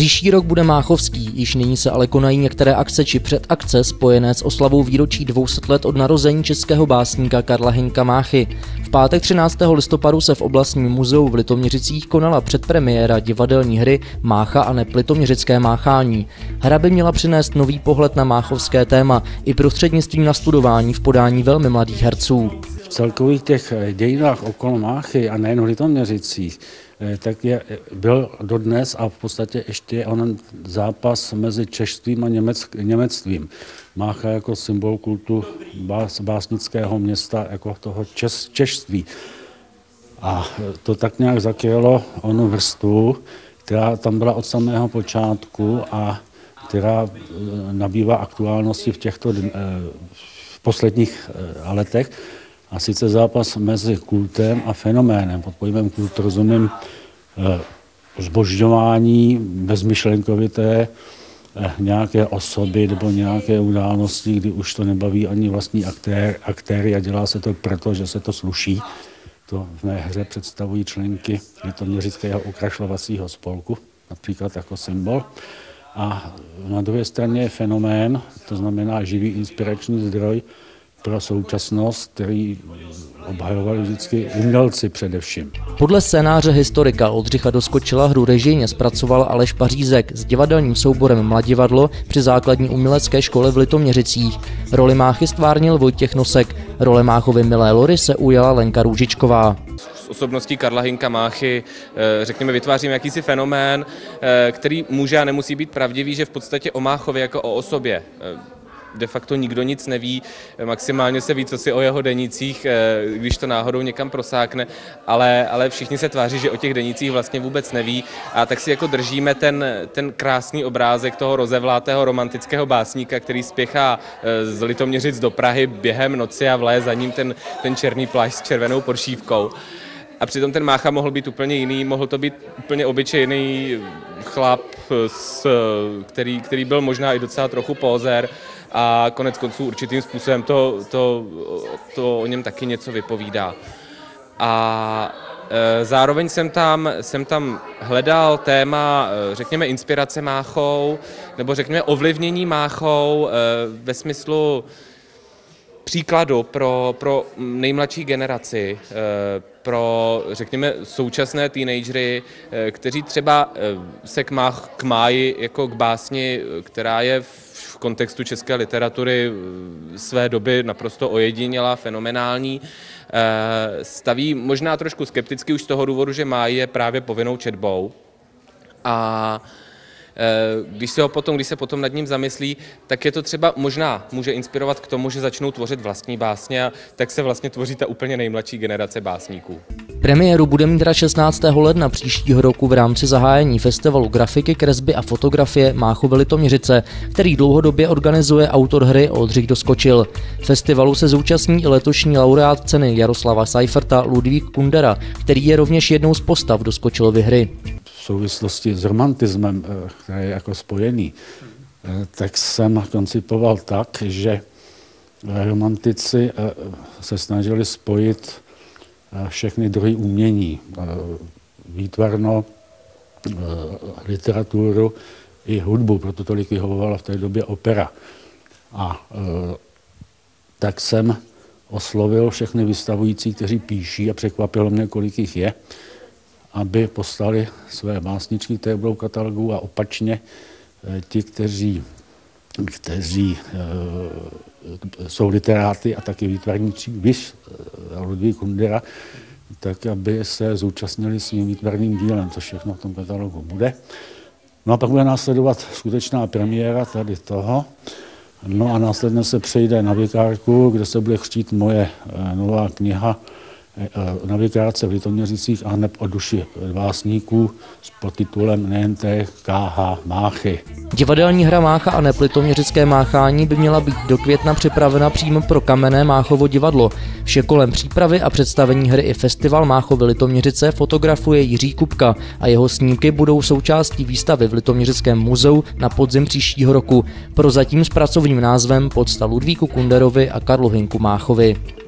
Příští rok bude máchovský, již nyní se ale konají některé akce či předakce spojené s oslavou výročí 200 let od narození českého básníka Karla Hynka Máchy. V pátek 13. listopadu se v oblastním muzeu v Litoměřicích konala předpremiéra divadelní hry Mácha a neb litoměřické máchání. Hra by měla přinést nový pohled na máchovské téma i prostřednictvím nastudování v podání velmi mladých herců. V celkových těch dějinách okolo Máchy a nejen v Litoměřicích, tak byl dodnes a v podstatě ještě onen zápas mezi češstvím a němectvím. Mácha jako symbol kultu básnického města, jako toho češství. A to tak nějak zakrylo onu vrstvu, která tam byla od samého počátku a která nabývá aktuálnosti v posledních letech. A sice zápas mezi kultem a fenoménem. Pod pojmem kult rozumím zbožňování bezmyšlenkovité nějaké osoby nebo nějaké události, kdy už to nebaví ani vlastní aktéry a dělá se to proto, že se to sluší. To v mé hře představují členky Litoměřického okrašlovacího spolku, například jako symbol. A na druhé straně je fenomén, to znamená živý inspirační zdroj pro současnost, který obhajovali vždycky umělci především. Podle scénáře historika Oldřicha Doskočila hru režijně zpracoval Aleš Pařízek s divadelním souborem Mladivadlo při základní umělecké škole v Litoměřicích. Roli Máchy stvárnil Vojtěch Nosek, role Máchovy milé Lory se ujala Lenka Růžičková. S osobností Karla Hynka Máchy, řekněme, vytváříme jakýsi fenomén, který může a nemusí být pravdivý, že v podstatě o Máchově jako o osobě de facto nikdo nic neví, maximálně se ví, co si o jeho denících, když to náhodou někam prosákne, ale všichni se tváří, že o těch denících vlastně vůbec neví, a tak si jako držíme ten krásný obrázek toho rozevlátého romantického básníka, který spěchá z Litoměřic do Prahy během noci a vleje za ním ten černý plášť s červenou podšívkou. A přitom ten Mácha mohl být úplně jiný, mohl to být úplně obyčejný chlap, který byl možná i docela trochu pózer, a konec konců určitým způsobem to o něm taky něco vypovídá. A zároveň jsem tam hledal téma, řekněme, inspirace Máchou, nebo řekněme ovlivnění Máchou ve smyslu příkladu pro nejmladší generaci, pro, řekněme, současné teenagery, kteří třeba se k Máji jako k básni, která je v kontextu české literatury své doby naprosto ojedinělá, fenomenální, staví možná trošku skepticky už z toho důvodu, že Máj je právě povinnou četbou. A když se potom nad ním zamyslí, tak je to třeba možná může inspirovat k tomu, že začnou tvořit vlastní básně, a tak se vlastně tvoří ta úplně nejmladší generace básníků. Premiéru bude mít 16. ledna příštího roku v rámci zahájení festivalu grafiky, kresby a fotografie Máchovy Litoměřice, který dlouhodobě organizuje autor hry Oldřich Doskočil. Festivalu se zúčastní i letošní laureát ceny Jaroslava Seiferta Ludvík Kundera, který je rovněž jednou z postav Doskočilovy hry. V souvislosti s romantismem, který je jako spojený, tak jsem koncipoval tak, že romantici se snažili spojit všechny druhy umění, výtvarno, literaturu i hudbu, proto tolik vyhovovala v té době opera. A tak jsem oslovil všechny vystavující, kteří píší, a překvapilo mě, kolik jich je, aby poslali své básničky, které budou katalogu, a opačně ti, kteří jsou literáty a taky výtvarníci, víš, Ludvík Kundera, tak aby se zúčastnili svým výtvarným dílem, což všechno v tom katalogu bude. No a pak bude následovat skutečná premiéra tady toho. No a následně se přejde na Vikárku, kde se bude křtít moje nová kniha Na Vikárce v Litoměřicích a hned o duši básníků s podtitulem NNT K.H. Máchy. Divadelní hra Mácha a neb litoměřické máchání by měla být do května připravena přímo pro kamenné Máchovo divadlo. Vše kolem přípravy a představení hry i festival Máchovy Litoměřice fotografuje Jiří Kupka a jeho snímky budou součástí výstavy v Litoměřickém muzeu na podzim příštího roku. Prozatím s pracovním názvem Pocta Ludvíku Kunderovi a Karlu Hynku Máchovi.